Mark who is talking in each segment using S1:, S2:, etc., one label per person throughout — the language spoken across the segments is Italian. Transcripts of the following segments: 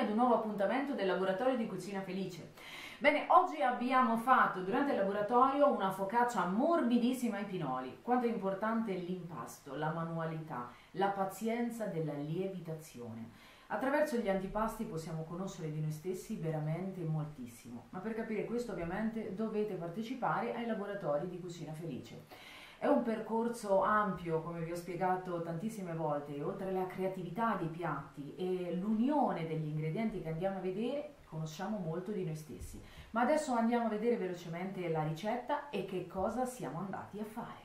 S1: ad un nuovo appuntamento del laboratorio di cucina felice. Bene, oggi abbiamo fatto durante il laboratorio una focaccia morbidissima ai pinoli. Quanto è importante l'impasto, la manualità, la pazienza della lievitazione. Attraverso gli antipasti possiamo conoscere di noi stessi veramente moltissimo, ma per capire questo ovviamente dovete partecipare ai laboratori di cucina felice. È un percorso ampio, come vi ho spiegato tantissime volte, e oltre alla creatività dei piatti e l'unione degli ingredienti che andiamo a vedere, conosciamo molto di noi stessi. Ma adesso andiamo a vedere velocemente la ricetta e che cosa siamo andati a fare.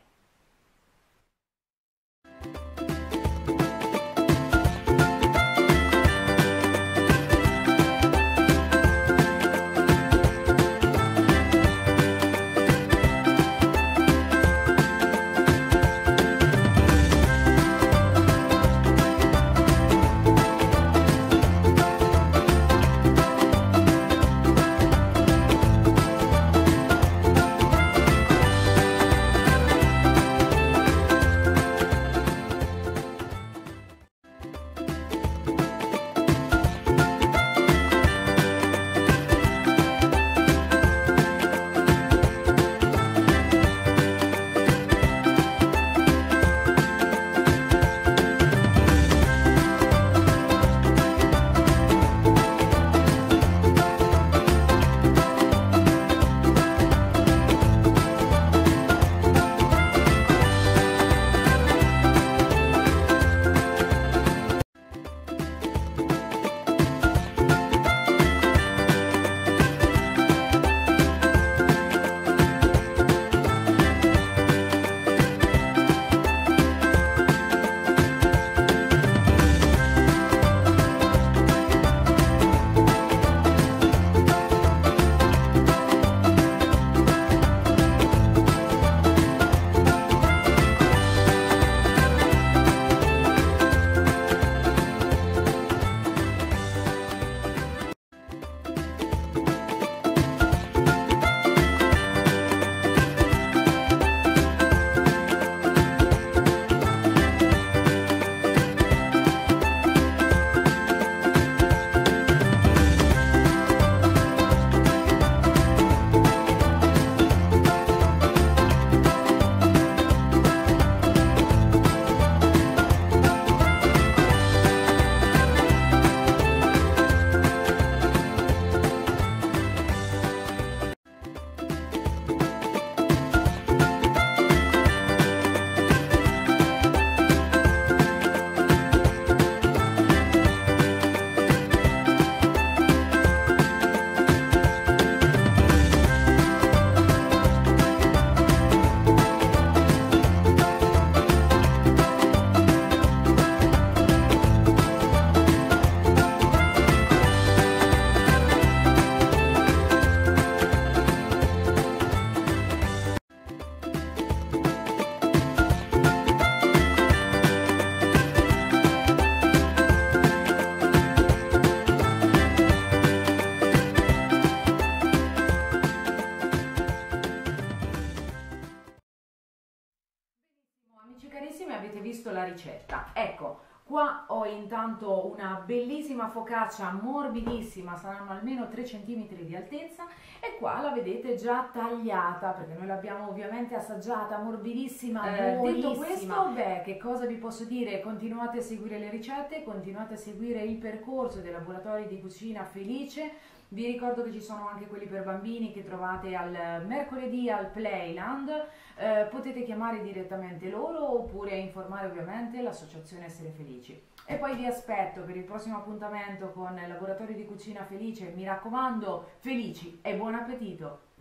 S1: Amici carissimi, avete visto la ricetta. Ecco, qua ho intanto una bellissima focaccia morbidissima, saranno almeno 3 cm di altezza, e qua la vedete già tagliata, perché noi l'abbiamo ovviamente assaggiata, morbidissima, buonissima. Detto questo, beh, che cosa vi posso dire? Continuate a seguire le ricette, continuate a seguire il percorso dei laboratori di cucina felice. Vi ricordo che ci sono anche quelli per bambini che trovate al mercoledì al Playland, potete chiamare direttamente loro oppure informare ovviamente l'associazione Essere Felici. E poi vi aspetto per il prossimo appuntamento con il laboratorio di cucina felice, mi raccomando, felici e buon appetito!